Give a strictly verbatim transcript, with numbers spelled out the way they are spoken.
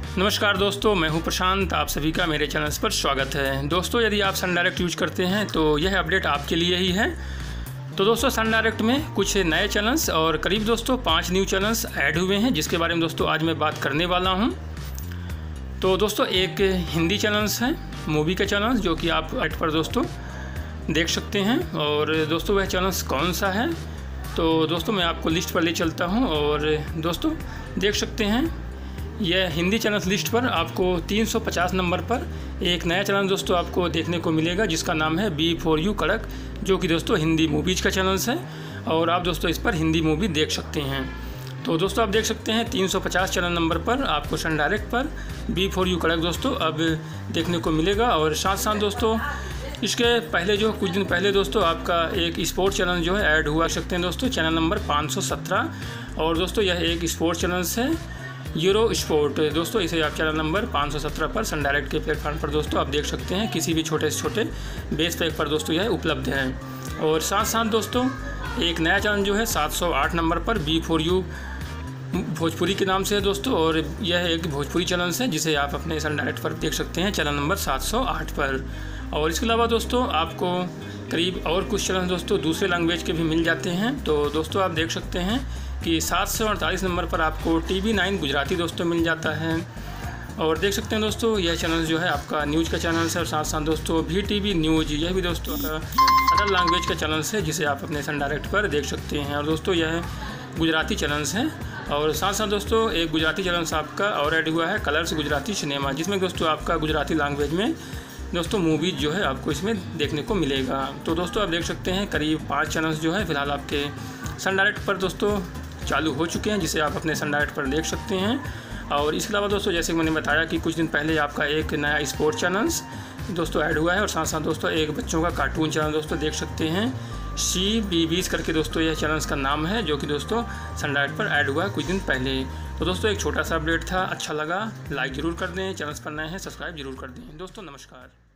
नमस्कार दोस्तों, मैं हूं प्रशांत। आप सभी का मेरे चैनल पर स्वागत है। दोस्तों, यदि आप सन डायरेक्ट यूज करते हैं तो यह अपडेट आपके लिए ही है। तो दोस्तों, सन डायरेक्ट में कुछ नए चैनल्स और करीब दोस्तों पांच न्यू चैनल्स ऐड हुए हैं, जिसके बारे में दोस्तों आज मैं बात करने वाला हूं। तो दोस्तों, एक हिंदी चैनल्स है, मूवी का चैनल, जो कि आप ऐड पर दोस्तों देख सकते हैं। और दोस्तों वह चैनल्स कौन सा है, तो दोस्तों मैं आपको लिस्ट पर ले चलता हूं। और दोस्तों देख सकते हैं, यह हिंदी चैनल्स लिस्ट पर आपको तीन सौ पचास नंबर पर एक नया चैनल दोस्तों आपको देखने को मिलेगा, जिसका नाम है बी फॉर यू कड़क, जो कि दोस्तों हिंदी मूवीज़ का चैनल्स है। और आप दोस्तों इस पर हिंदी मूवी देख सकते हैं। तो दोस्तों आप देख सकते हैं तीन सौ पचास चैनल नंबर पर आपको सन डायरेक्ट पर बी फॉर यू कड़क दोस्तों अब देखने को मिलेगा। और साथ साथ दोस्तों इसके पहले जो कुछ दिन पहले दोस्तों आपका एक स्पोर्ट्स चैनल जो है ऐड हुआ सकते हैं दोस्तों, चैनल नंबर पाँच सौ सत्रह। और दोस्तों यह एक स्पोर्ट्स चैनल्स है, यूरो स्पोर्ट। दोस्तों इसे आप चैनल नंबर पाँच सौ सत्रह पर सन डायरेक्ट के प्लेटफॉर्म पर दोस्तों आप देख सकते हैं। किसी भी छोटे से छोटे बेस पैक पर दोस्तों यह उपलब्ध है। और साथ साथ दोस्तों एक नया चैनल जो है सात सौ आठ नंबर पर बी फॉर यू भोजपुरी के नाम से है दोस्तों। और यह एक भोजपुरी चैनल है, जिसे आप अपने सन डायरेक्ट पर देख सकते हैं, चैनल नंबर सात सौ आठ पर। और इसके अलावा दोस्तों आपको करीब और कुछ चैनल दोस्तों दूसरे लैंग्वेज के भी मिल जाते हैं। तो दोस्तों आप देख सकते हैं कि सात सौ अड़तालीस नंबर पर आपको टी वी नाइन गुजराती दोस्तों मिल जाता है। और देख सकते हैं दोस्तों यह चैनल जो है आपका न्यूज़ का चैनल है। और साथ साथ दोस्तों वी टी वी न्यूज़, यह भी दोस्तों अदर लैंग्वेज का चैनल है, जिसे आप अपने सन डायरेक्ट पर देख सकते हैं। और दोस्तों यह गुजराती चैनल्स हैं। और साथ साथ दोस्तों एक गुजराती चैनल्स आपका और ऐड हुआ है, कलर्स गुजराती सिनेमा, जिसमें दोस्तों आपका गुजराती लैंग्वेज में दोस्तों मूवीज जो है आपको इसमें देखने को मिलेगा। तो दोस्तों आप देख सकते हैं करीब पाँच चैनल्स जो है फ़िलहाल आपके सन डायरेक्ट पर दोस्तों चालू हो चुके हैं, जिसे आप अपने सन डायरेक्ट पर देख सकते हैं। और इसके अलावा दोस्तों जैसे मैंने बताया कि कुछ दिन पहले आपका एक नया स्पोर्ट्स चैनल्स दोस्तों ऐड हुआ है। और साथ साथ दोस्तों एक बच्चों का कार्टून चैनल दोस्तों देख सकते हैं, सी बी बीस करके दोस्तों यह चैनल्स का नाम है, जो कि दोस्तों सन डायरेक्ट पर ऐड हुआ है कुछ दिन पहले। तो दोस्तों एक छोटा सा अपडेट था, अच्छा लगा लाइक ज़रूर कर दें, चैनल्स पर नए हैं सब्सक्राइब जरूर कर दें। दोस्तों नमस्कार।